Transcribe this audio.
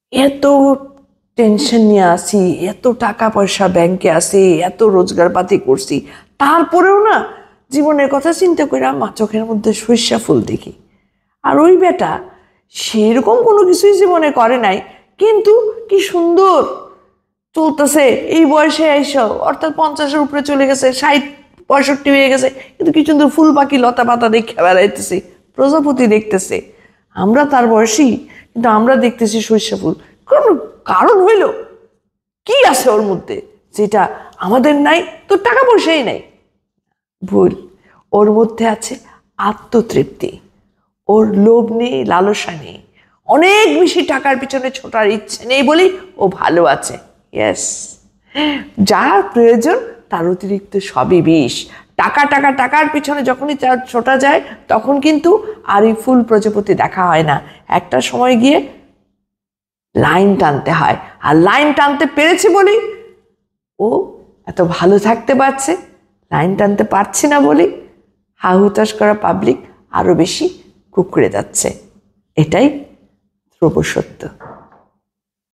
এত টেনশন নিয়ে আসি, এত টাকা পয়সা ব্যাংকে আসে, এত রোজগারপাতি করছি, তারপরেও না জীবনের কথা চিন্তা করে মা চোখের মধ্যে সরিষা ফুল দেখি। আর ওই বেটা সেরকম কোনো কিছুই জীবনে করে নাই, কিন্তু কি সুন্দর চলতেছে এই বয়সে এসে, অর্থাৎ 50-এর উপরে চলে গেছে, 60-65 হয়ে গেছে, কিন্তু কি সুন্দর ফুল পাখি লতা পাতা দেখে বেড়াইতেছে, প্রজাপতি দেখতেছে। আমরা তার বয়সী, কিন্তু আমরা দেখতেছি সরিষা ফুল। কারণ কারণ হইল কি আছে ওর মধ্যে যেটা আমাদের নাই? তো টাকা পয়সাই নাই। ভুল। ওর মধ্যে আছে আত্মতৃপ্তি। ওর লোভ নেই, লালসা নেই, অনেক বেশি টাকার পিছনে ছোটার ইচ্ছে নেই বলেই ও ভালো আছে। ইয়েস, যার প্রয়োজন তার অতিরিক্ত সবই বিষ। টাকা টাকা টাকার পিছনে যখনই ছোটা যায় তখন কিন্তু আর এই ফুল প্রজাপতি দেখা হয় না। একটা সময় গিয়ে লাইন টানতে হয়, আর লাইন টানতে পেরেছে বলেই ও এত ভালো থাকতে পারছে। লাইন টানতে পারছি না বলেই হা হুতাশ করা পাবলিক আরো বেশি কুঁকড়ে যাচ্ছে। এটাই ধ্রুব সত্য।